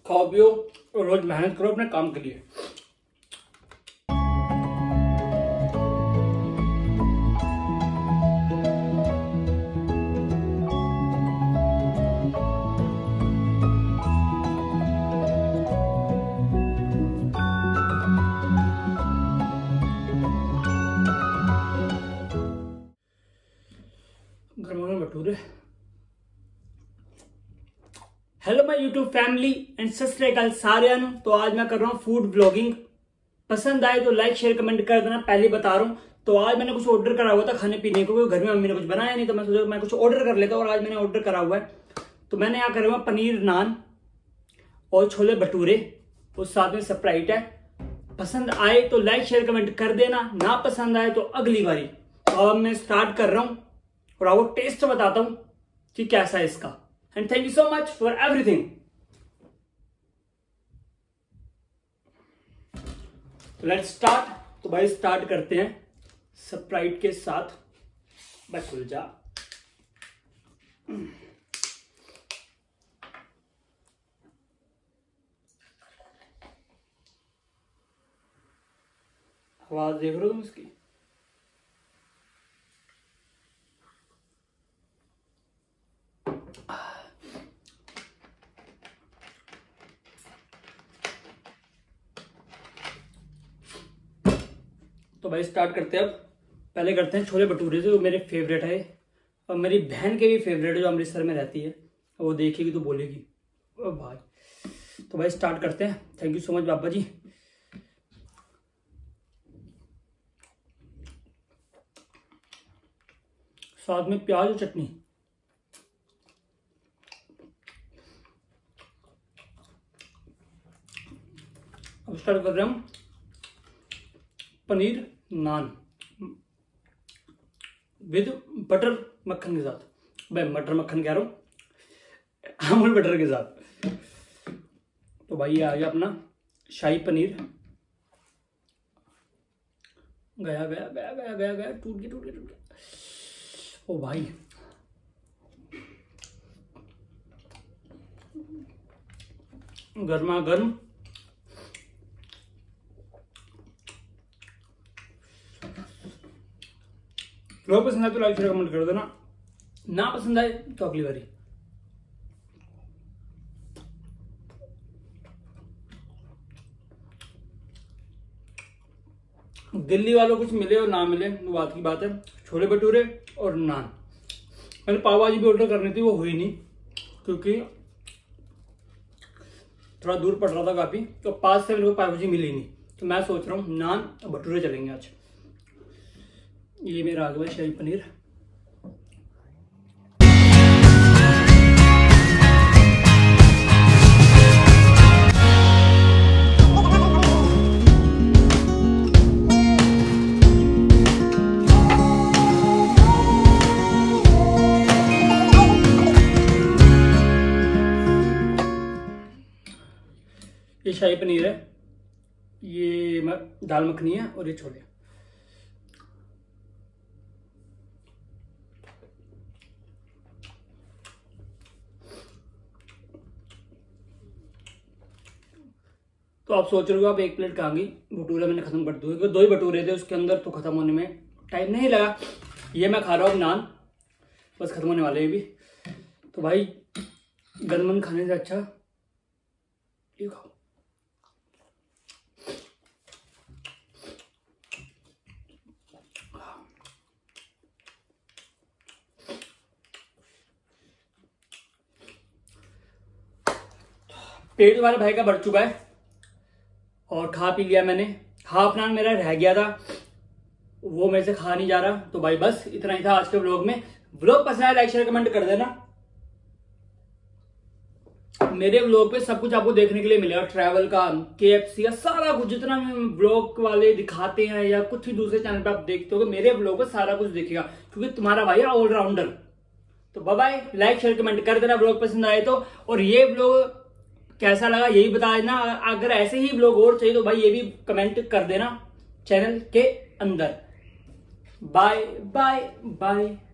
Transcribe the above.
खाओ पियो और रोज मेहनत करो अपने काम के लिए। गरम bhature. Hello my YouTube family and सत श्री अकाल सारिਆਂ ਨੂੰ। तो आज मैं कर रहा हूँ फूड ब्लॉगिंग। पसंद आए तो लाइक शेयर कमेंट कर देना, पहले बता रहा हूँ। तो आज मैंने कुछ ऑर्डर करा हुआ था खाने पीने को, क्योंकि घर में मम्मी ने कुछ बनाया नहीं, तो मैं सोचा मैं कुछ ऑर्डर कर लेता हूँ। और आज मैंने ऑर्डर करा हुआ है, तो मैंने यहाँ करा हुआ पनीर नान और छोले भटूरे और साथ में स्प्राइट है। पसंद आए तो लाइक शेयर कमेंट कर देना, ना पसंद आए तो अगली बारी। तो अब मैं स्टार्ट कर रहा हूँ और आपको टेस्ट बताता हूँ कि कैसा है इसका। And thank you so much for everything. तो लेट्स स्टार्ट। तो भाई स्टार्ट करते हैं स्प्राइट के साथ। भाई खुल जा। आवाज देख रहे हो तुम इसकी? तो भाई स्टार्ट करते हैं। अब पहले करते हैं छोले भटूरे से, जो मेरे फेवरेट है और मेरी बहन के भी फेवरेट है, जो अमृतसर में रहती है। वो देखेगी तो बोलेगी ओ भाई। तो भाई स्टार्ट करते हैं। थैंक यू सो मच बाबा जी। साथ में प्याज और चटनी। अब स्टार्ट कर रहे हैं हम पनीर नान विद बटर मक्खन के साथ। भाई मटर मक्खन कह रहा हूँ, अमूल बटर के साथ। तो भाई ये आ गया अपना शाही पनीर। गया गया गया गया गया गया, टूट गया टूट गया टूट गया। ओ भाई गर्मा गर्म। लोग पसंद आए तो लाइक शेयर कमेंट कर देना, ना पसंद आए तो अगली बारी। दिल्ली वालों कुछ मिले और ना मिले वो बात की बात है। छोले भटूरे और नान। मैंने पाव भाजी भी ऑर्डर करनी थी, वो हुई नहीं क्योंकि थोड़ा दूर पड़ रहा था काफी। तो 5 से मेरे को पाव भाजी मिली नहीं, तो मैं सोच रहा हूँ नान और भटूरे चलेंगे आज। ये मेरा आ गया शाही पनीर। ये शाही पनीर है, ये दाल मखनी है और ये छोले। तो आप सोच रहे हो आप एक प्लेट खाएंगी, भटूरे मैंने खत्म कर दूंगी। 2 ही भटूरे थे उसके अंदर, तो खत्म होने में टाइम नहीं लगा। ये मैं खा रहा हूँ नान, बस खत्म होने वाले हैं भी। तो भाई गनमन खाने से अच्छा ये खाओ। पेट वाले भाई का बढ़ चुका है और खा पी लिया मैंने। हाफ नान मेरा रह गया था, वो मेरे से खा नहीं जा रहा। तो भाई बस इतना ही था आज के व्लॉग में। व्लॉग पसंद आया लाइक शेयर कमेंट कर देना। मेरे व्लॉग पे सब कुछ आपको देखने के लिए मिलेगा, ट्रैवल का, KFC का, सारा कुछ जितना व्लॉग वाले दिखाते हैं या कुछ भी दूसरे चैनल पे आप देखते हो, मेरे व्लॉग पे सारा कुछ दिखेगा, क्योंकि तुम्हारा भाई है ऑलराउंडर। तो bye bye, like share comment कर देना व्लॉग पसंद आए तो। और ये व्लॉग कैसा लगा यही बता देना। अगर ऐसे ही व्लॉग और चाहिए तो भाई ये भी कमेंट कर देना चैनल के अंदर। Bye bye bye.